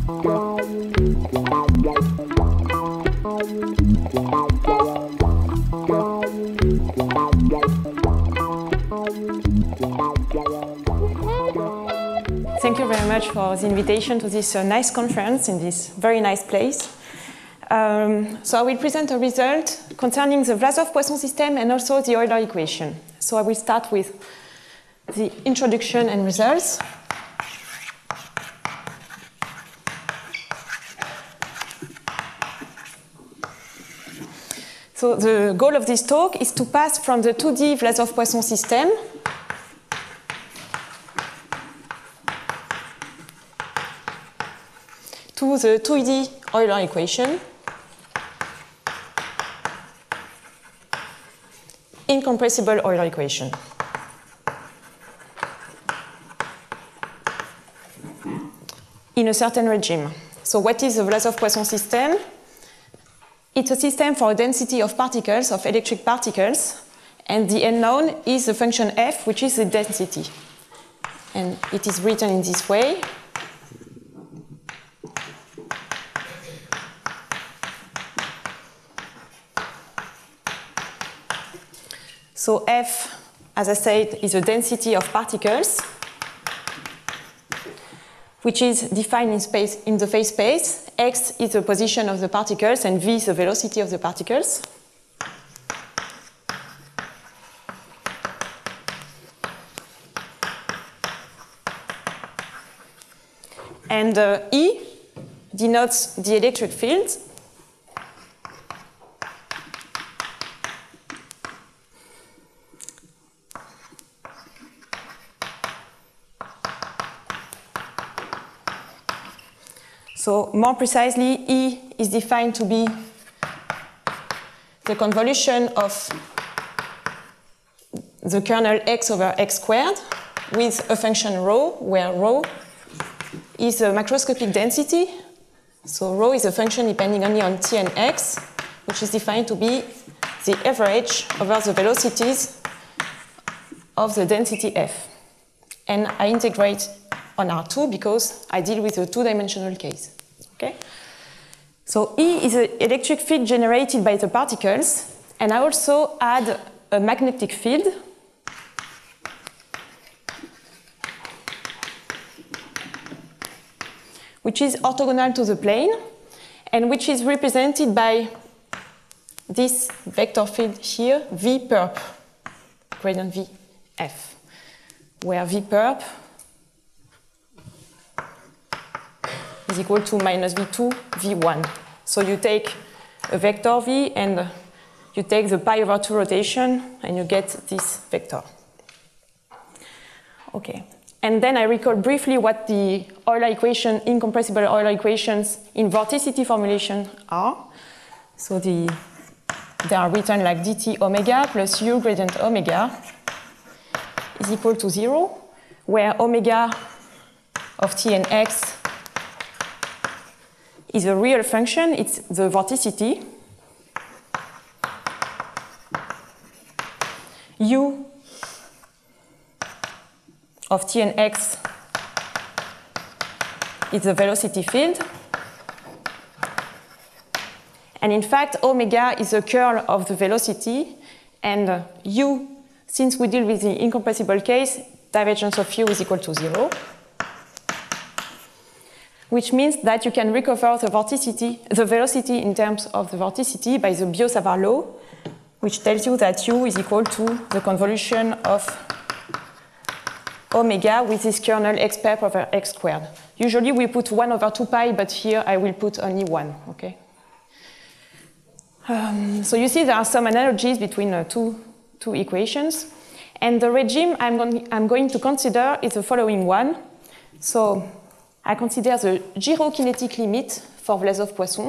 Thank you very much for the invitation to this nice conference in this very nice place. So I will present a result concerning the Vlasov-Poisson system and also the Euler equation. So I will start with the introduction and results. So the goal of this talk is to pass from the 2D Vlasov-Poisson system to the 2D Euler equation, incompressible Euler equation. In a certain regime. So what is the Vlasov-Poisson system? It's a system for a density of particles, of electric particles, and the unknown is the function f, which is the density. And it is written in this way. So f, as I said, is the density of particles, which is defined in space, in the phase space. X is the position of the particles, and v is the velocity of the particles. And E denotes the electric field. So more precisely, E is defined to be the convolution of the kernel x over x squared with a function rho, where rho is a macroscopic density. So rho is a function depending only on t and x, which is defined to be the average over the velocities of the density f. And I integrate on R2 because I deal with a two-dimensional case. Okay? So E is an electric field generated by the particles, and I also add a magnetic field which is orthogonal to the plane and which is represented by this vector field here, V perp, gradient V F, where V perp is equal to minus V2, V1. So you take a vector V and you take the pi over 2 rotation and you get this vector. Okay. And then I recall briefly what the Euler equation, incompressible Euler equations in vorticity formulation are. So they are written like dt omega plus u gradient omega is equal to 0, where omega of t and x is a real function, it's the vorticity. U of t and x is the velocity field. And in fact, omega is the curl of the velocity, and u, since we deal with the incompressible case, divergence of u is equal to 0. Which means that you can recover the vorticity, the velocity in terms of the vorticity by the Biot-Savart law, which tells you that u is equal to the convolution of omega with this kernel x perp over x squared. Usually we put 1 over 2 pi, but here I will put only 1, okay? So you see there are some analogies between two equations. And the regime I'm going to consider is the following one. So I consider the gyrokinetic limit for Vlasov-Poisson,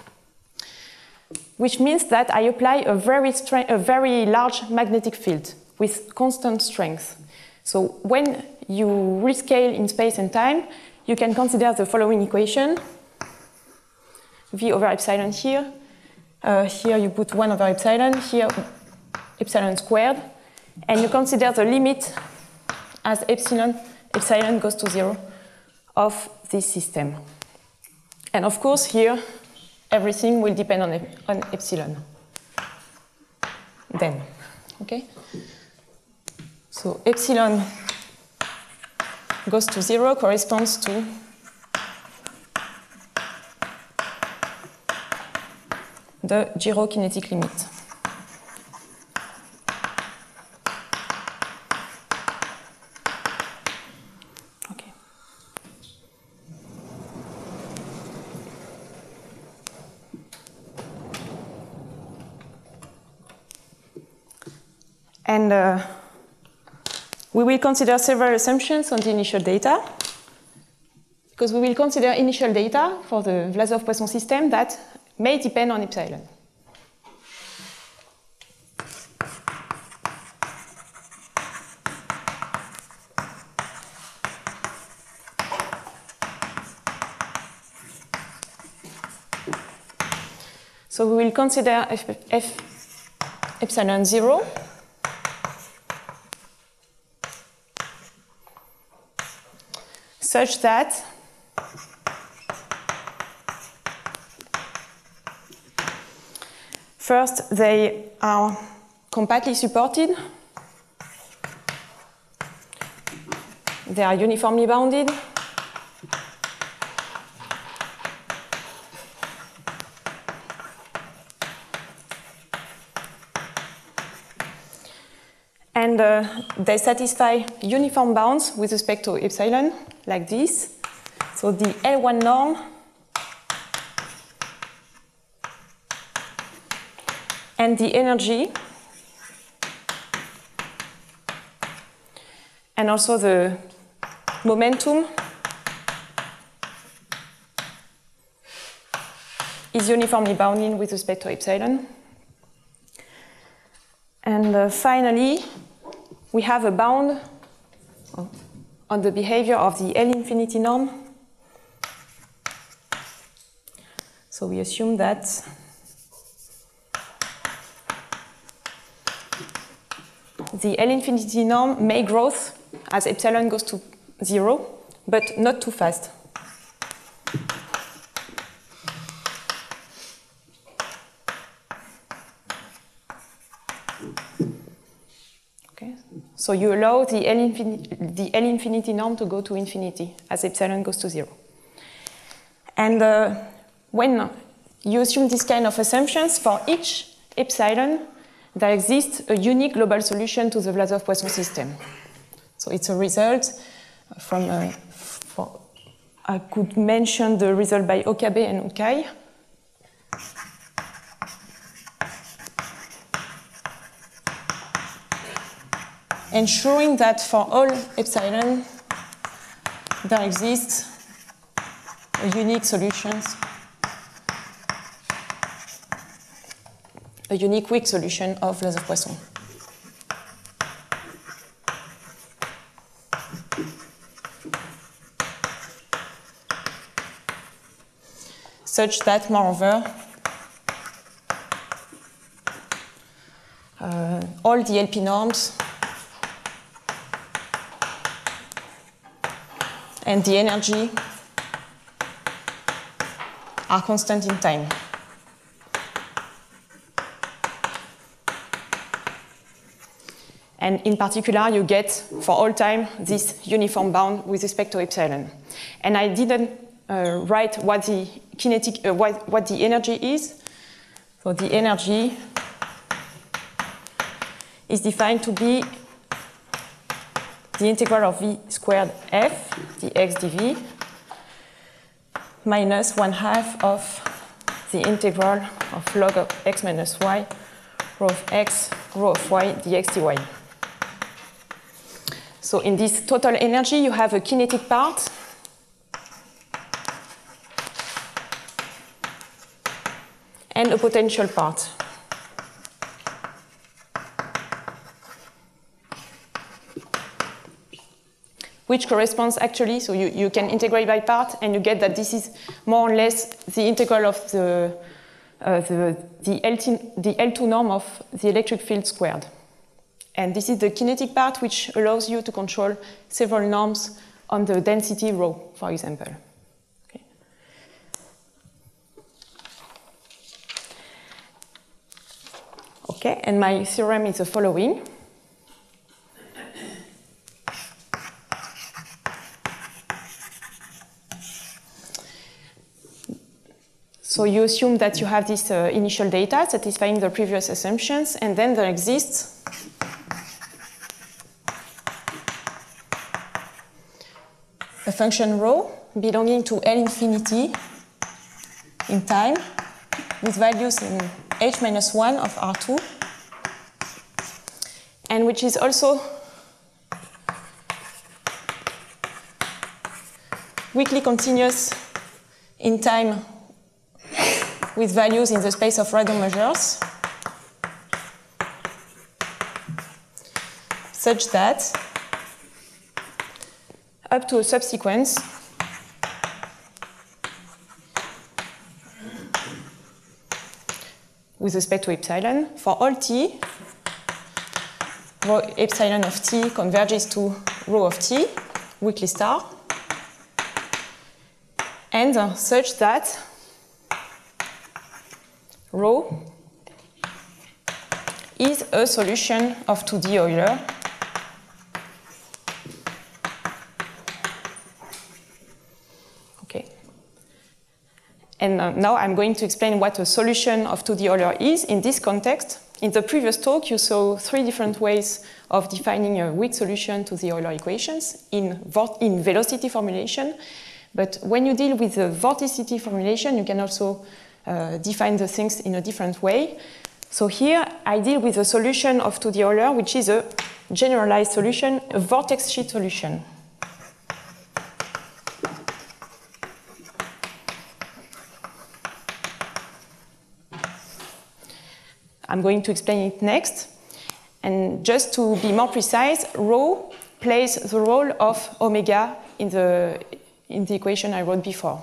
which means that I apply a very large magnetic field with constant strength. So when you rescale in space and time, you can consider the following equation. V over epsilon here. Here you put 1 over epsilon, here epsilon squared. And you consider the limit as epsilon goes to 0 of this system. And of course, here, everything will depend on epsilon. Then, okay? So epsilon goes to 0 corresponds to the gyrokinetic limit. Okay. And we will consider several assumptions on the initial data, because we will consider initial data for the Vlasov-Poisson system that may depend on epsilon. So we will consider f epsilon 0 such that first, they are compactly supported. They are uniformly bounded. And they satisfy uniform bounds with respect to epsilon, like this. So the L1 norm and the energy, and also the momentum is uniformly bounded with respect to epsilon. And finally, we have a bound on the behavior of the L infinity norm. So we assume that the L infinity norm may grow as epsilon goes to 0, but not too fast. Okay. So you allow the L infinity norm to go to infinity as epsilon goes to 0. And when you assume this kind of assumptions, for each epsilon, there exists a unique global solution to the Vlasov-Poisson system. So it's a result from, I could mention the result by Okabe and Ukai. Ensuring that for all epsilon, there exists a unique solutions, a unique weak solution of Vlasov-Poisson. Such that, moreover, all the LP norms and the energy are constant in time. And in particular, you get, for all time, this uniform bound with respect to epsilon. And I didn't write what the kinetic, what the energy is. So the energy is defined to be the integral of v squared f, dx dv, minus 1/2 of the integral of log of x minus y, rho of x, rho of y, dx dy. So in this total energy, you have a kinetic part and a potential part. Which corresponds actually, so you can integrate by part, and you get that this is more or less the integral of the L2 norm of the electric field squared. And this is the kinetic part, which allows you to control several norms on the density rho, for example. Okay. Okay, and my theorem is the following. So you assume that you have this initial data satisfying the previous assumptions, and then there exists a function rho belonging to L infinity in time with values in h-1 of R2, and which is also weakly continuous in time with values in the space of random measures, such that up to a subsequence with respect to epsilon, for all t, rho epsilon of t converges to rho of t, weakly star, and such that rho is a solution of 2D Euler And now I'm going to explain what a solution of 2D Euler is in this context. In the previous talk, you saw 3 different ways of defining a weak solution to the Euler equations in velocity formulation. But when you deal with the vorticity formulation, you can also define the things in a different way. So here, I deal with a solution of 2D Euler, which is a generalized solution, a vortex sheet solution. I'm going to explain it next. And just to be more precise, rho plays the role of omega in the equation I wrote before.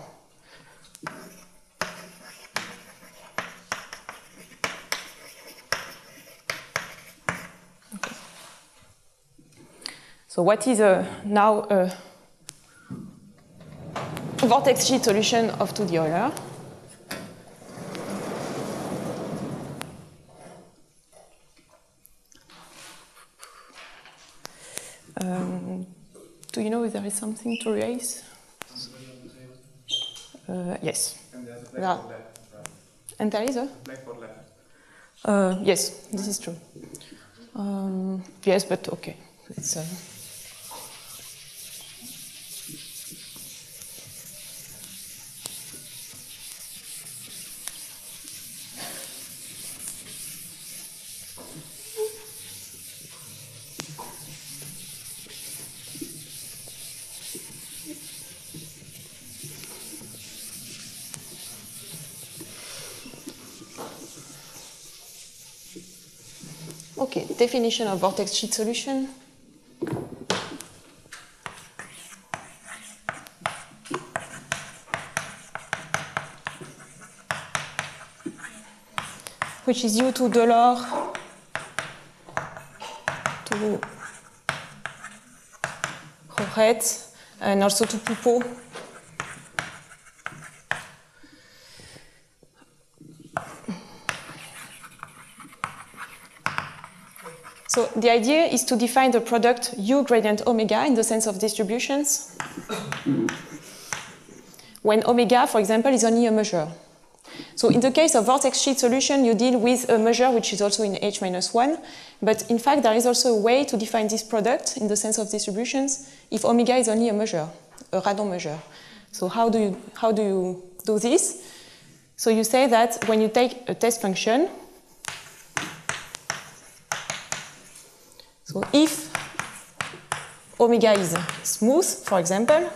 Okay. So what is now a vortex sheet solution of 2D Euler? Do you know if there is something to erase? Yes. And there's a blackboard left. And there is a? Blackboard left. Yes, this is true. Yes, but okay. It's, Okay, definition of vortex sheet solution. Which is due to Delors, to Roret, and also to Poupeau. So the idea is to define the product U gradient omega in the sense of distributions when omega, for example, is only a measure. So in the case of vortex sheet solution, you deal with a measure which is also in H-1, but in fact there is also a way to define this product in the sense of distributions if omega is only a measure, a random measure. So how do you do this? So you say that when you take a test function, so if omega is smooth, for example,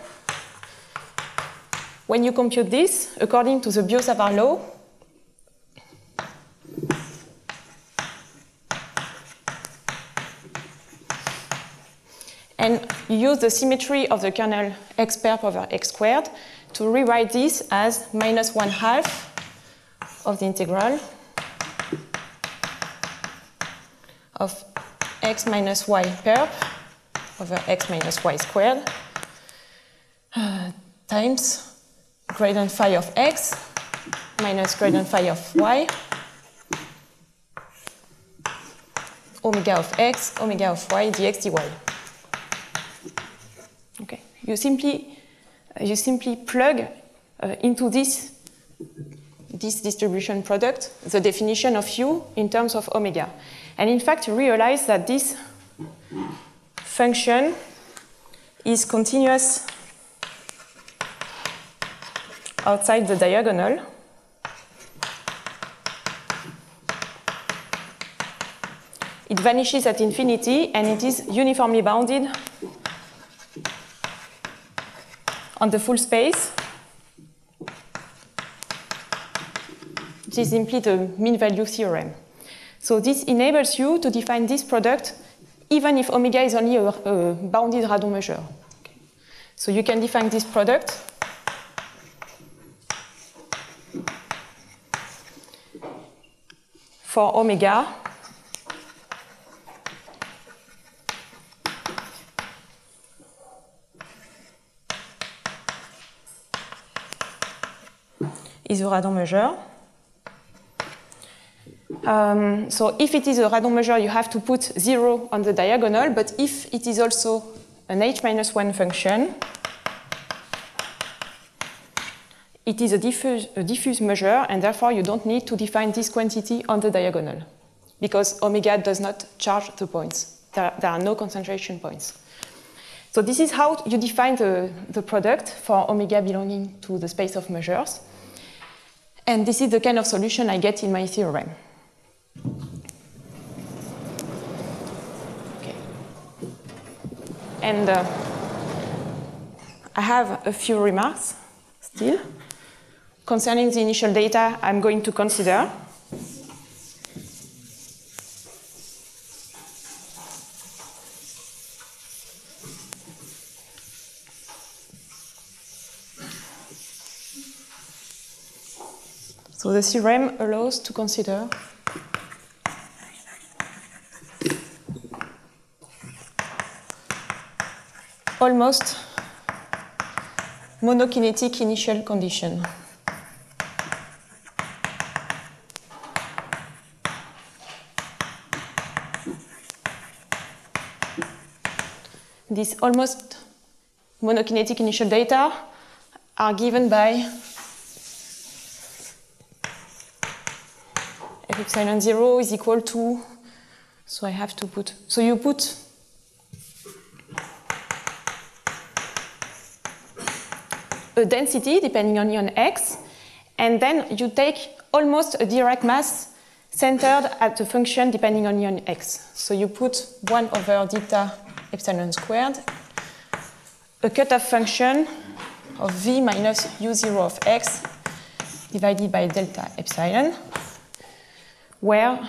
when you compute this, according to the Biot-Savart law, and you use the symmetry of the kernel x perp over x squared to rewrite this as -1/2 of the integral of x minus y perp over x minus y squared times gradient phi of x minus gradient phi of y omega of x, omega of y, dx, dy. Okay. You simply plug into this distribution product the definition of u in terms of omega. And in fact, you realize that this function is continuous outside the diagonal. It vanishes at infinity, and it is uniformly bounded on the full space. This is simply the mean value theorem. So this enables you to define this product even if omega is only a bounded Radon measure. Okay. So you can define this product for omega is a Radon measure. So if it is a Radon measure, you have to put 0 on the diagonal, but if it is also an h-1 function, it is a diffuse measure, and therefore you don't need to define this quantity on the diagonal, because omega does not charge the points. There are no concentration points. So this is how you define the product for omega belonging to the space of measures. And this is the kind of solution I get in my theorem. Okay. And I have a few remarks still concerning the initial data I'm going to consider. So the theorem allows to consider almost monokinetic initial condition. These almost monokinetic initial data are given by f epsilon 0 is equal to, so I have to put, so you put a density depending only on x, and then you take almost a Dirac mass centered at the function depending only on x. So you put 1 over delta epsilon squared, a cutoff function of v minus u0 of x divided by delta epsilon, where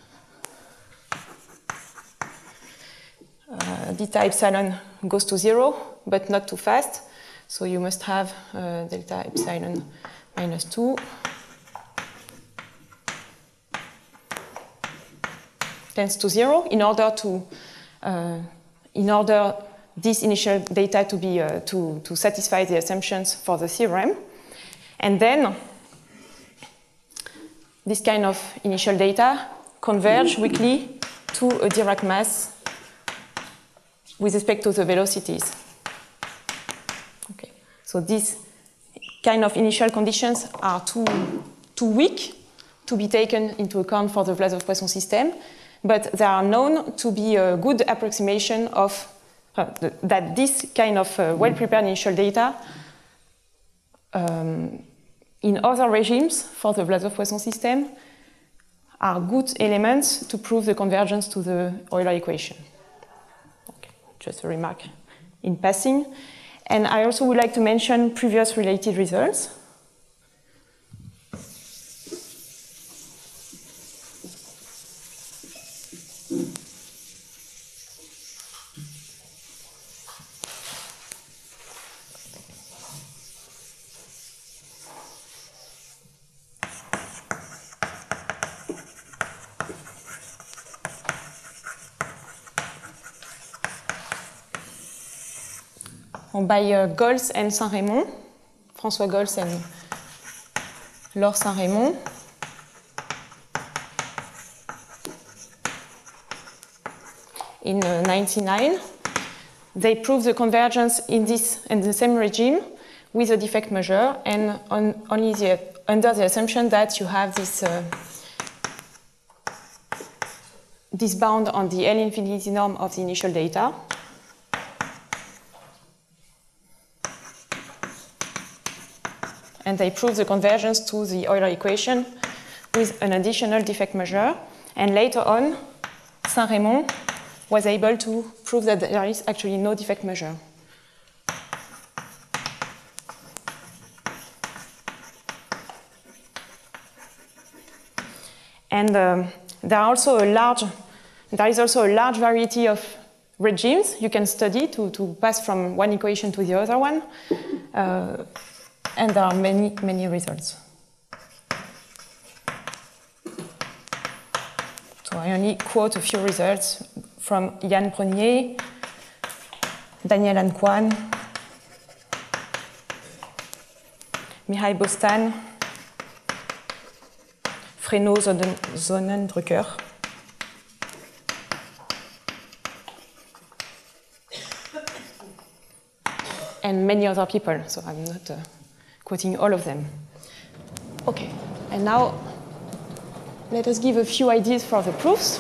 delta epsilon goes to 0, but not too fast. So you must have delta epsilon minus 2 tends to 0 in order this initial data to be to satisfy the assumptions for the theorem. And then this kind of initial data converge weakly to a Dirac mass with respect to the velocities. Okay. So these kind of initial conditions are too weak to be taken into account for the Vlasov-Poisson system, but they are known to be a good approximation of that this kind of well-prepared initial data in other regimes for the Vlasov-Poisson system are good elements to prove the convergence to the Euler equation. Okay. Just a remark in passing. And I also would like to mention previous related results. By Goltz and Saint-Rémond, François Goltz and Laure Saint-Rémond. in 1999. They proved the convergence in the same regime with a defect measure, and under the assumption that you have this bound on the L infinity norm of the initial data. And they proved the convergence to the Euler equation with an additional defect measure. And later on, Saint-Rémond was able to prove that there is actually no defect measure. And there is also a large variety of regimes you can study to pass from one equation to the other one. And there are many results. So I only quote a few results from Yann Prenier, Daniel Anquan, Mihai Bostan, Freno Sonnendrücker, and many other people, so I'm not quoting all of them. Okay, and now let us give a few ideas for the proofs.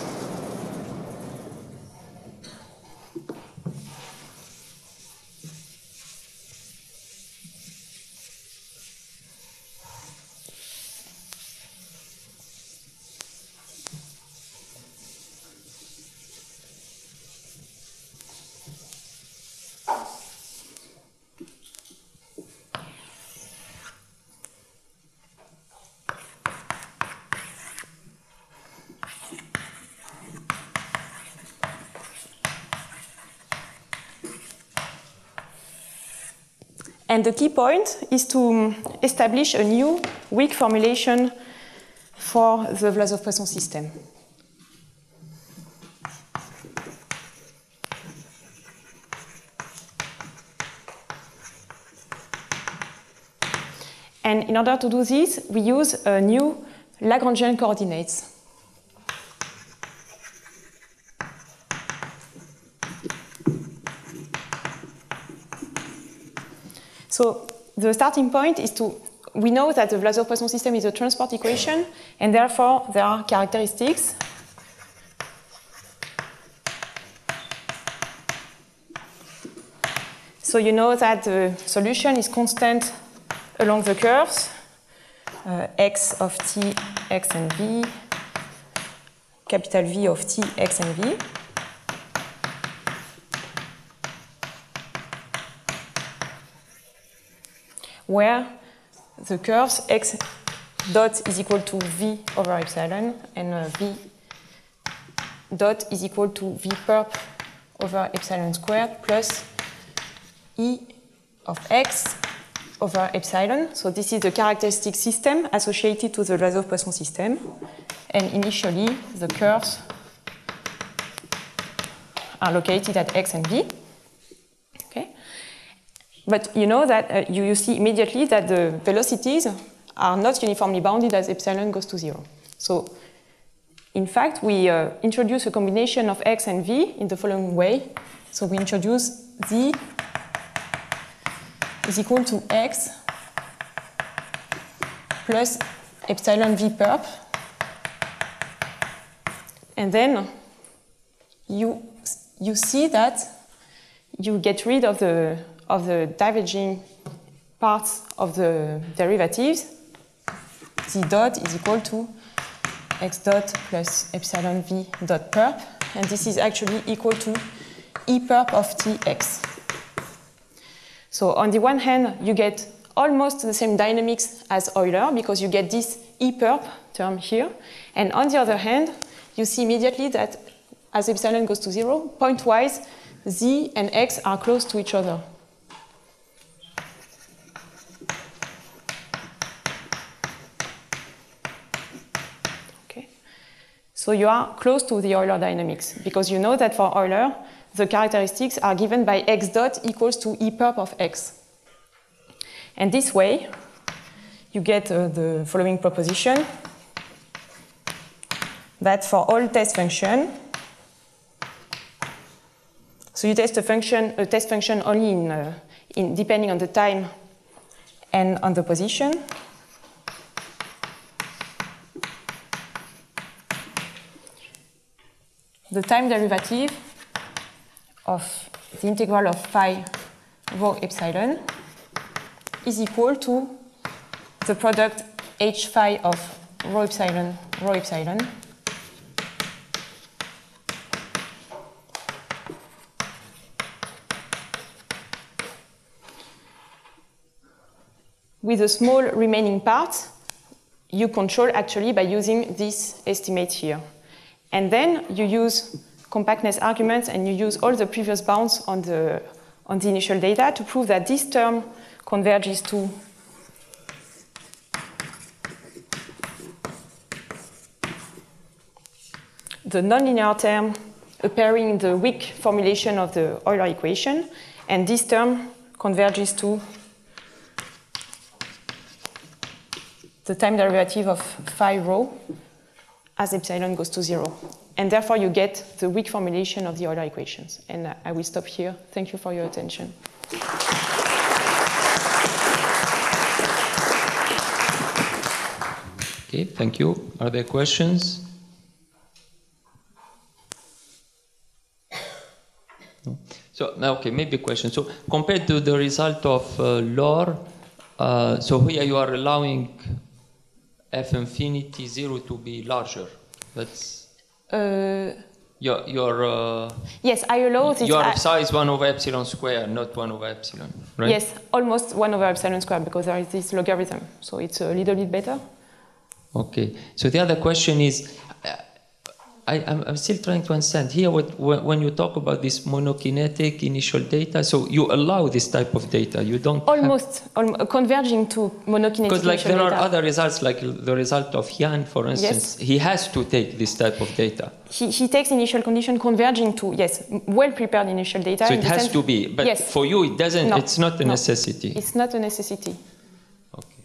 And the key point is to establish a new weak formulation for the Vlasov-Poisson system. And in order to do this, we use a new Lagrangian coordinates. So the starting point is we know that the Vlasov-Poisson system is a transport equation, and therefore there are characteristics. So you know that the solution is constant along the curves, x of t, x and v, capital V of t, x and v. Where the curves x dot is equal to v over epsilon and v dot is equal to v perp over epsilon squared plus e of x over epsilon. So this is the characteristic system associated to the Vlasov-Poisson system. And initially, the curves are located at x and v. But you know that you see immediately that the velocities are not uniformly bounded as epsilon goes to 0. So in fact, we introduce a combination of x and v in the following way. So we introduce z is equal to x plus epsilon v perp. And then you see that you get rid of the diverging parts of the derivatives. Z dot is equal to x dot plus epsilon v dot perp, and this is actually equal to e perp of tx. So on the one hand, you get almost the same dynamics as Euler because you get this e perp term here, and on the other hand, you see immediately that as epsilon goes to 0, pointwise, z and x are close to each other. So you are close to the Euler dynamics, because you know that for Euler, the characteristics are given by x dot equals to e perp of x. And this way, you get the following proposition, that for all test functions, So you test a test function only depending on the time and on the position. The time derivative of the integral of phi rho epsilon is equal to the product h phi of rho epsilon with a small remaining part you control actually by using this estimate here. And then you use compactness arguments and you use all the previous bounds on the initial data to prove that this term converges to the nonlinear term appearing in the weak formulation of the Euler equation, and this term converges to the time derivative of phi rho as epsilon goes to 0. And therefore, you get the weak formulation of the Euler equations. And I will stop here. Thank you for your attention. Okay, thank you. Are there questions? No? So, okay, maybe a question. So, compared to the result of LOR, so here you are allowing f infinity 0 to be larger. That's your yes, I allow this. Your size 1 over epsilon square, not 1 over epsilon, right? Yes, almost 1 over epsilon square because there is this logarithm, so it's a little bit better. Okay. So the other question is, I'm still trying to understand here when you talk about this monokinetic initial data, so you allow this type of data, you don't converging to monokinetic because like initial there data. are other results, like the result of Yan, for instance. Yes. He has to take this type of data. He takes initial condition converging to, yes, well-prepared initial data. So it has to be, but yes. For you it doesn't, no. It's not a necessity. It's not a necessity. Okay.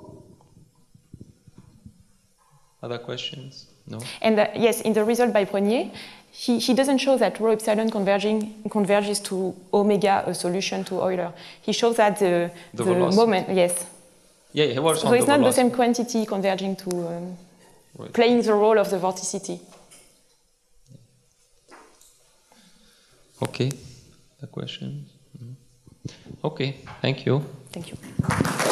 Other questions? No? And yes, in the result by Prunier, he doesn't show that rho epsilon converges to omega, a solution to Euler. He shows that the moment, yes. Yeah, he works on so it's not the same quantity converging to right. Playing the role of the vorticity. Okay, the questions? Okay, thank you. Thank you.